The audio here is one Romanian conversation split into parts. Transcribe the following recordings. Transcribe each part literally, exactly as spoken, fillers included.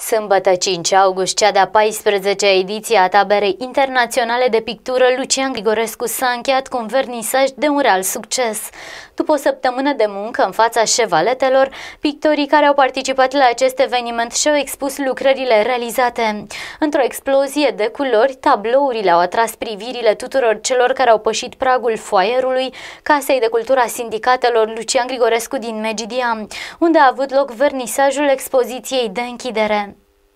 Sâmbătă cinci august, cea de-a paisprezecea ediție a Taberei Internaționale de Pictură Lucian Grigorescu s-a încheiat cu un vernisaj de un real succes. După o săptămână de muncă în fața șevaletelor, pictorii care au participat la acest eveniment și-au expus lucrările realizate. Într-o explozie de culori, tablourile au atras privirile tuturor celor care au pășit pragul foaierului Casei de Cultură a Sindicatelor Lucian Grigorescu din Megidia, unde a avut loc vernisajul expoziției de închidere.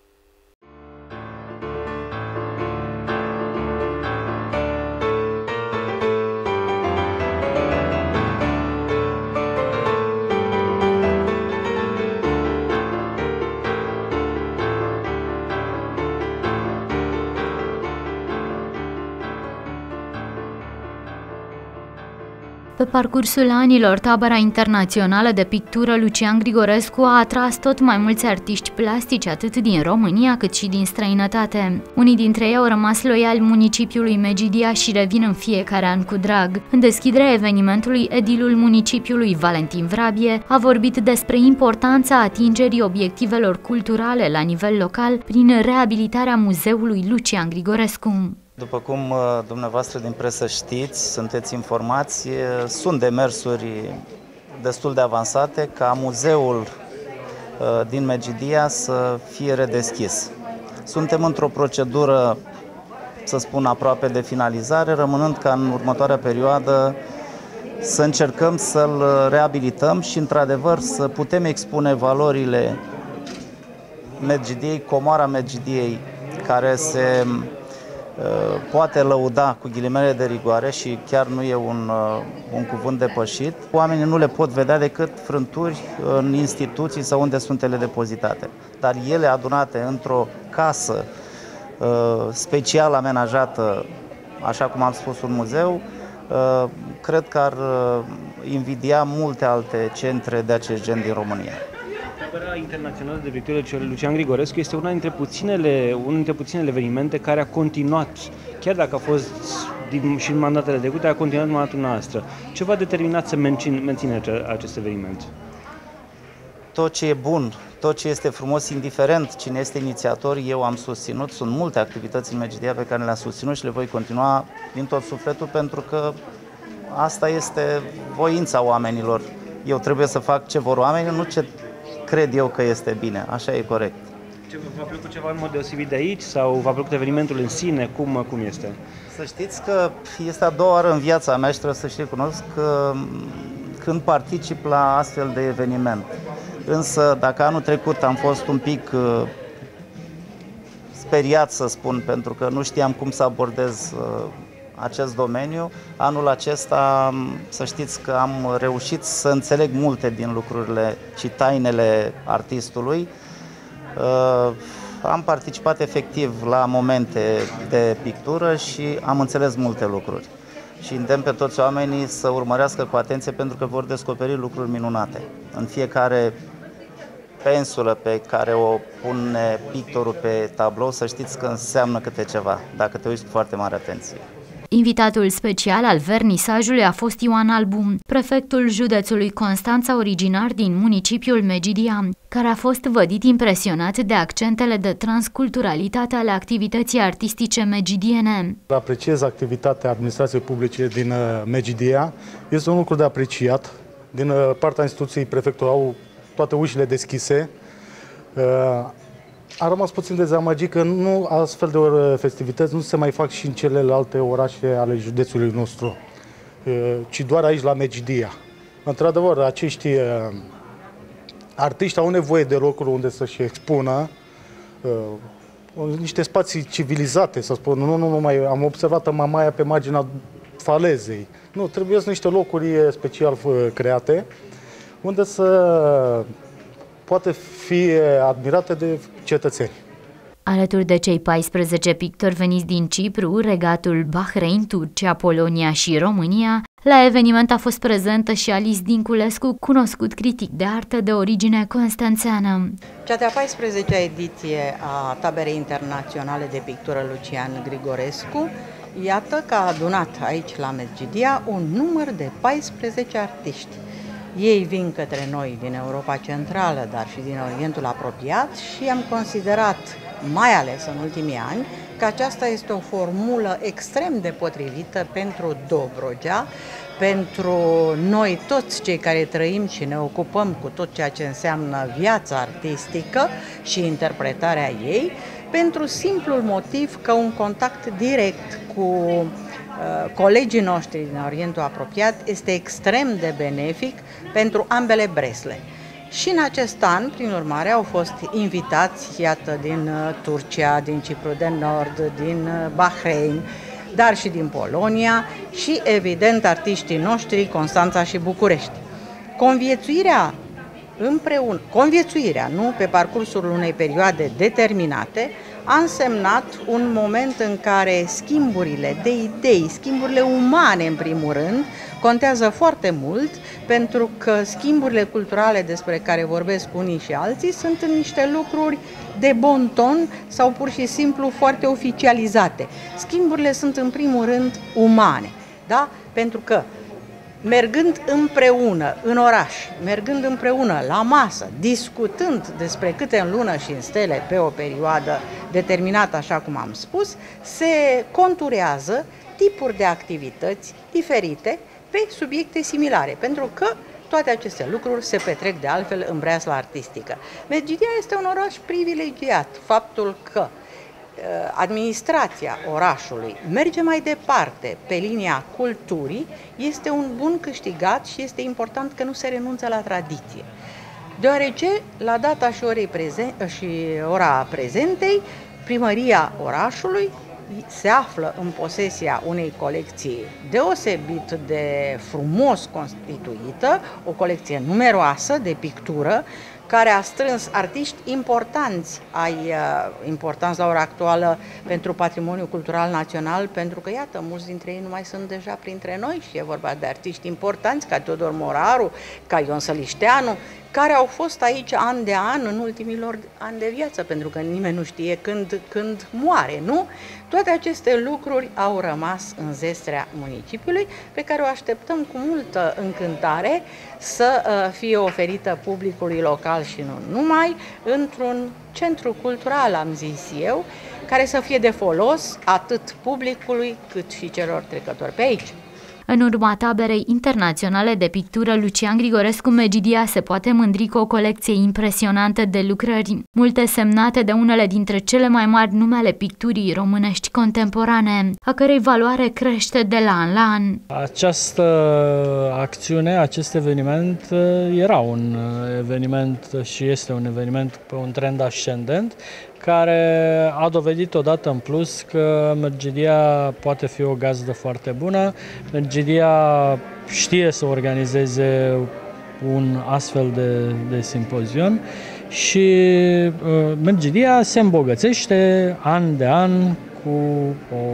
Pe parcursul anilor, Tabăra Internațională de Pictură Lucian Grigorescu a atras tot mai mulți artiști plastici, atât din România cât și din străinătate. Unii dintre ei au rămas loiali municipiului Megidia și revin în fiecare an cu drag. În deschiderea evenimentului, edilul municipiului Valentin Vrabie a vorbit despre importanța atingerii obiectivelor culturale la nivel local prin reabilitarea muzeului Lucian Grigorescu. După cum dumneavoastră din presă știți, sunteți informați, sunt demersuri destul de avansate ca muzeul din Megidia să fie redeschis. Suntem într-o procedură, să spun, aproape de finalizare, rămânând ca în următoarea perioadă să încercăm să-l reabilităm și, într-adevăr, să putem expune valorile Megidiei, comoara Megidiei, care se poate lăuda cu ghilimele de rigoare și chiar nu e un, un cuvânt depășit. Oamenii nu le pot vedea decât frânturi în instituții sau unde sunt ele depozitate. Dar ele adunate într-o casă special amenajată, așa cum am spus, un muzeu, cred că ar invidia multe alte centre de acest gen din România. Tabăra Internațională de Pictură Lucian Grigorescu este una dintre puținele, unul dintre puținele evenimente care a continuat, chiar dacă a fost din, și în mandatele trecute, a continuat în mandatul noastră. Ce v-a determinat să mențin, menține acest eveniment? Tot ce e bun, tot ce este frumos, indiferent cine este inițiator, eu am susținut. Sunt multe activități în Megidia pe care le-am susținut și le voi continua din tot sufletul, pentru că asta este voința oamenilor. Eu trebuie să fac ce vor oamenii, nu ce cred eu că este bine. Așa e corect. V-a plăcut ceva în mod deosebit de aici sau v-a plăcut evenimentul în sine? Cum, cum este? Să știți că este a doua oară în viața mea și trebuie să și recunosc că când particip la astfel de eveniment. Însă, dacă anul trecut am fost un pic uh, speriat, să spun, pentru că nu știam cum să abordez uh, acest domeniu, anul acesta, să știți că am reușit să înțeleg multe din lucrurile și tainele artistului. Uh, am participat efectiv la momente de pictură și am înțeles multe lucruri. Și îndemn pe toți oamenii să urmărească cu atenție, pentru că vor descoperi lucruri minunate. În fiecare pensulă pe care o pune pictorul pe tablou, să știți că înseamnă câte ceva, dacă te uiți cu foarte mare atenție. Invitatul special al vernisajului a fost Ioan Albu, prefectul județului Constanța, originar din municipiul Megidia, care a fost vădit impresionat de accentele de transculturalitate ale activității artistice megidiene. Apreciez activitatea administrației publice din Megidia. Este un lucru de apreciat. Din partea instituției, prefectul au toate ușile deschise. Am rămas puțin dezamăgit că nu, astfel de festivități nu se mai fac și în celelalte orașe ale județului nostru, ci doar aici la Megidia. Într-adevăr, acești artiști au nevoie de locuri unde să-și expună, niște spații civilizate, să spun. Nu, nu, nu mai am observat Mamaia pe marginea falezei. Nu, trebuie să niște locuri special create, unde să poate fi admirate de cetățeni. Alături de cei paisprezece pictori veniți din Cipru, Regatul Bahrain, Turcia, Polonia și România, la eveniment a fost prezentă și Alice Dinculescu, cunoscut critic de artă de origine constanțeană. Cea de-a paisprezecea ediție a Taberei Internaționale de Pictură Lucian Grigorescu, iată că a adunat aici la Megidia un număr de paisprezece artiști. Ei vin către noi din Europa Centrală, dar și din Orientul apropiat și am considerat, mai ales în ultimii ani, că aceasta este o formulă extrem de potrivită pentru Dobrogea, pentru noi toți cei care trăim și ne ocupăm cu tot ceea ce înseamnă viața artistică și interpretarea ei, pentru simplul motiv că un contact direct cu uh, colegii noștri din Orientul apropiat este extrem de benefic pentru ambele bresle. Și în acest an, prin urmare, au fost invitați, iată, din Turcia, din Cipru de Nord, din Bahrain, dar și din Polonia și, evident, artiștii noștri, Constanța și București. Conviețuirea împreună, conviețuirea, nu, pe parcursul unei perioade determinate, a însemnat un moment în care schimburile de idei, schimburile umane în primul rând, contează foarte mult, pentru că schimburile culturale despre care vorbesc unii și alții sunt niște lucruri de bon ton sau pur și simplu foarte oficializate. Schimburile sunt în primul rând umane, da? Pentru că mergând împreună în oraș, mergând împreună la masă, discutând despre câte în lună și în stele pe o perioadă determinată, așa cum am spus, se conturează tipuri de activități diferite pe subiecte similare, pentru că toate aceste lucruri se petrec de altfel în breasla artistică. Medgidia este un oraș privilegiat. Faptul că administrația orașului merge mai departe pe linia culturii este un bun câștigat și este important că nu se renunță la tradiție. Deoarece, la data și, orei prezen și ora prezentei, primăria orașului se află în posesia unei colecții deosebit de frumos constituită, o colecție numeroasă de pictură, care a strâns artiști importanți, ai, uh, importanți la ora actuală pentru patrimoniul cultural național, pentru că, iată, mulți dintre ei nu mai sunt deja printre noi și e vorba de artiști importanți ca Teodor Moraru, ca Ion Sălișteanu, care au fost aici an de an în ultimilor ani de viață, pentru că nimeni nu știe când, când moare, nu? Toate aceste lucruri au rămas în zestrea municipiului, pe care o așteptăm cu multă încântare să uh, fie oferită publicului local și nu numai, într-un centru cultural, am zis eu, care să fie de folos atât publicului cât și celor trecători pe aici. În urma taberei internaționale de pictură Lucian Grigorescu, Medgidia se poate mândri cu o colecție impresionantă de lucrări, multe semnate de unele dintre cele mai mari nume ale picturii românești contemporane, a cărei valoare crește de la an la an. Această acțiune, acest eveniment era un eveniment și este un eveniment pe un trend ascendent, care a dovedit odată în plus că Medgidia poate fi o gazdă foarte bună. Medgidia știe să organizeze un astfel de, de simpozion și uh, Medgidia se îmbogățește an de an cu o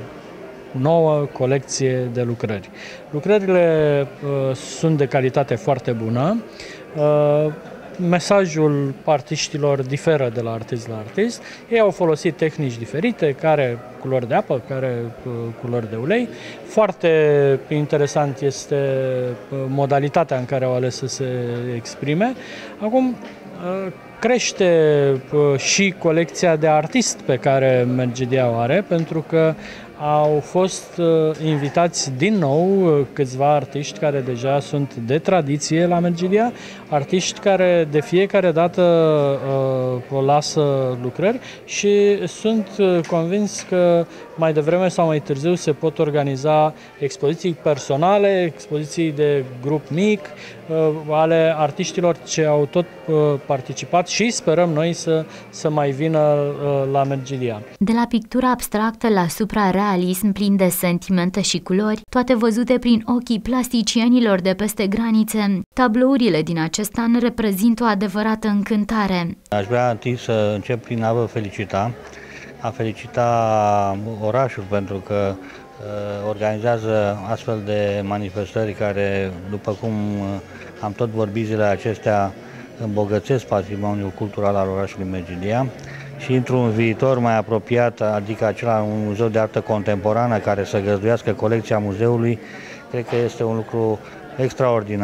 nouă colecție de lucrări. Lucrările uh, sunt de calitate foarte bună. Uh, Mesajul artiștilor diferă de la artist la artist. Ei au folosit tehnici diferite, care culori de apă, care culori de ulei. Foarte interesant este modalitatea în care au ales să se exprime. Acum crește și colecția de artist pe care Medgidia o are, pentru că au fost invitați din nou câțiva artiști care deja sunt de tradiție la Medgidia, artiști care de fiecare dată uh, lasă lucrări și sunt convins că mai devreme sau mai târziu se pot organiza expoziții personale, expoziții de grup mic, uh, ale artiștilor ce au tot uh, participat și sperăm noi să, să mai vină uh, la Medgidia. De la pictura abstractă la suprarealism plin de sentimente și culori, toate văzute prin ochii plasticienilor de peste granițe, tablourile din acest an reprezintă o adevărată încântare. Aș vrea întâi să încep prin a vă felicita, a felicita orașul pentru că uh, organizează astfel de manifestări care, după cum am tot vorbit zilele acestea, îmbogățesc patrimoniul cultural al orașului Medgidia și într-un viitor mai apropiat, adică acela un muzeu de artă contemporană care să găzduiască colecția muzeului, cred că este un lucru extraordinar.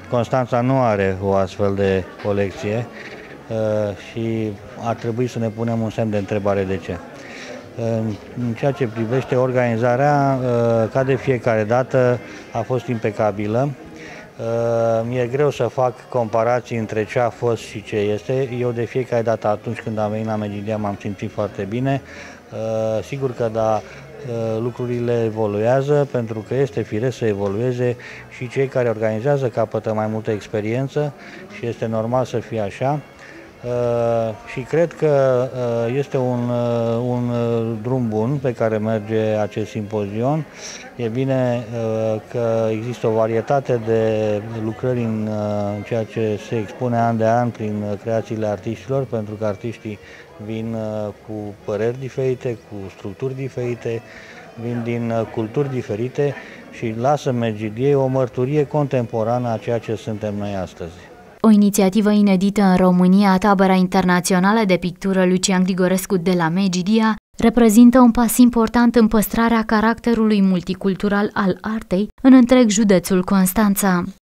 Constanța nu are o astfel de colecție și ar trebui să ne punem un semn de întrebare de ce. În ceea ce privește organizarea, ca de fiecare dată, a fost impecabilă. Mi-e greu să fac comparații între ce a fost și ce este. Eu de fiecare dată atunci când am venit la Megidia m-am simțit foarte bine. Sigur că da, lucrurile evoluează, pentru că este firesc să evolueze și cei care organizează capătă mai multă experiență și este normal să fie așa. Uh, și cred că uh, este un, uh, un uh, drum bun pe care merge acest simpozion. E bine uh, că există o varietate de lucrări în uh, ceea ce se expune an de an prin uh, creațiile artiștilor, pentru că artiștii vin uh, cu păreri diferite, cu structuri diferite, vin din uh, culturi diferite și lasă Megidiei o mărturie contemporană a ceea ce suntem noi astăzi. O inițiativă inedită în România, Tabăra Internațională de Pictură Lucian Grigorescu de la Megidia, reprezintă un pas important în păstrarea caracterului multicultural al artei în întreg județul Constanța.